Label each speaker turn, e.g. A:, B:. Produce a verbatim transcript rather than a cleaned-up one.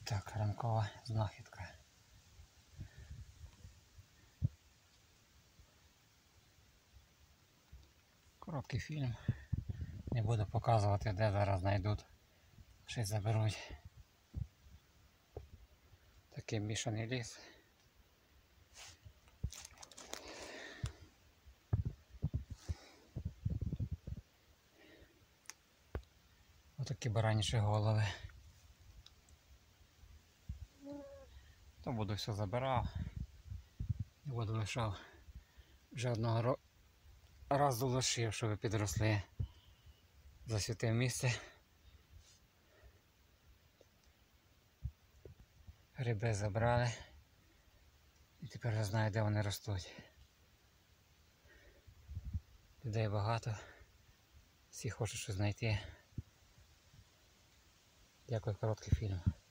A: Так, ранкова знахідка. Короткий фільм. Не буду показувати, де зараз знайдуть. Щось заберуть. Такий мішаний ліс. Отакі бараніші голови. То буду все забирав. І буду лишав. Вже одного разу лишив, щоб підросли. Засвітив місце. Гриби забрали. І тепер вже знаю, де вони ростуть. Людей багато. Всі хочуть щось знайти. Дякую, короткий фільм.